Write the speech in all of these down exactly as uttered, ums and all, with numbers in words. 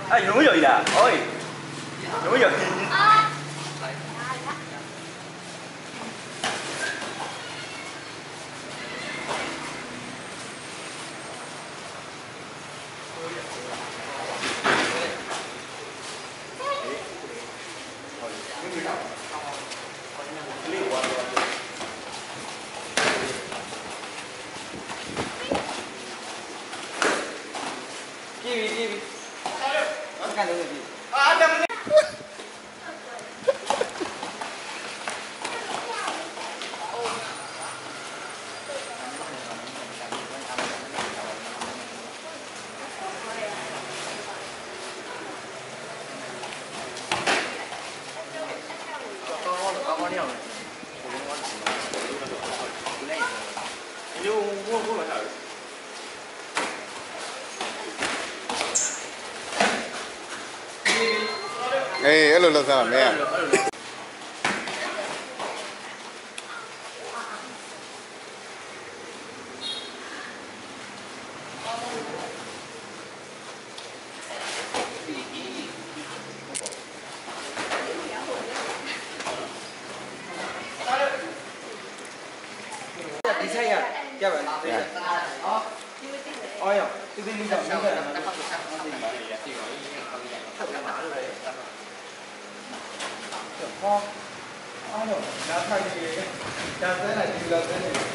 À, nhúng rồi đã. Ôi. Nhúng rồi. Kiwi, kiwi. Makan dulu kiwi. Ada menit. Ê,အဲ့လိုလုပ်စားမယ်ဒီဆိုင်ရကြပါလားအော်အော်ရောဒီဒီလေးတော့မင်းကလည်းတက်ပတ်ဆက်အောင်ဒီပါလေရစီပါလေဟုတ်ကဲ့ပါလို့လေဟောအော်ရောနားထိုင်နေတယ်ဒါစဲလိုက်ဒီလောက်စဲနေတယ်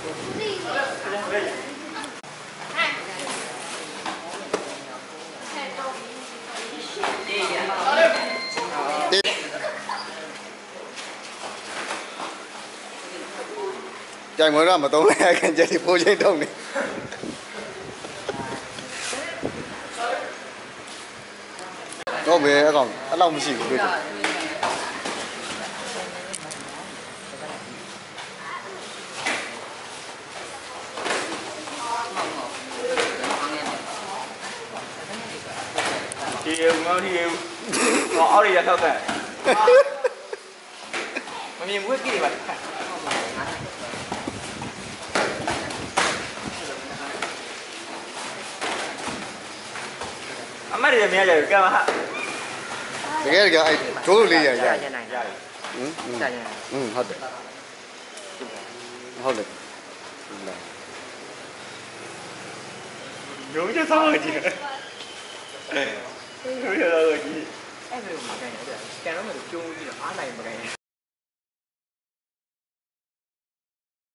ကြိုင်မွေးတော့မသုံးလိုက်ခင်ကျဒီပိုးချိန်တုံးနေတော့ဘယ်အကောင်အဲ့လောက်မရှိဘူးတွေ့တယ်ဒီငေါဒီငေါအော်ရရထောက်တယ်မမြင်ဘူးကြည့်ပါအမရရမြရရကမဟာတကယ်တကယ်အဲ့ဒိုးလေးရရရဟင်ဟင်ဟုတ်တယ်ဟုတ်တယ်ညုံကျဆောင်းကြည့်ညုံကျဆောင်းကြည့်အဲ့လိုမကန်ရတယ်ကန်တော့မကျုံးပြီးတော့အားနိုင်မကန်ရ